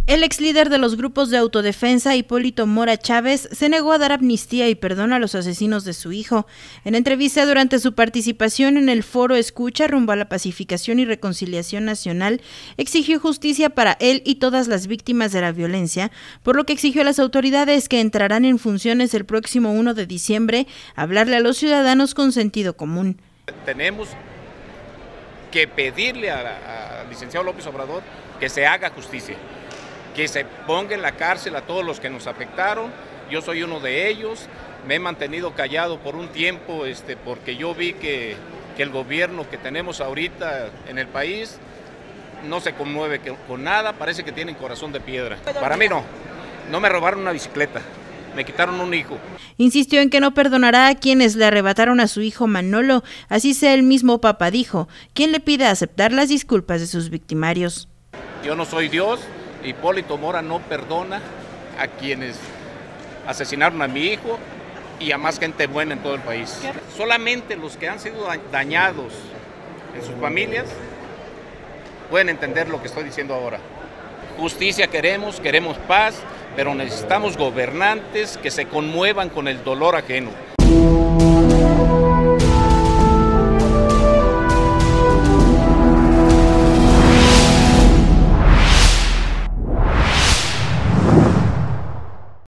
El ex líder de los grupos de autodefensa, Hipólito Mora Chávez, se negó a dar amnistía y perdón a los asesinos de su hijo. En entrevista durante su participación en el foro Escucha rumbo a la pacificación y reconciliación nacional, exigió justicia para él y todas las víctimas de la violencia, por lo que exigió a las autoridades que entrarán en funciones el próximo 1 de diciembre hablarle a los ciudadanos con sentido común. Tenemos que pedirle al licenciado López Obrador que se haga justicia, que se ponga en la cárcel a todos los que nos afectaron. Yo soy uno de ellos, me he mantenido callado por un tiempo porque yo vi que el gobierno que tenemos ahorita en el país no se conmueve con nada, parece que tienen corazón de piedra. Para mí no me robaron una bicicleta, me quitaron un hijo. Insistió en que no perdonará a quienes le arrebataron a su hijo Manolo, así sea el mismo Papa dijo, quien le pide aceptar las disculpas de sus victimarios. Yo no soy Dios. Hipólito Mora no perdona a quienes asesinaron a mi hijo y a más gente buena en todo el país. Solamente los que han sido dañados en sus familias pueden entender lo que estoy diciendo ahora. Justicia queremos paz, pero necesitamos gobernantes que se conmuevan con el dolor ajeno.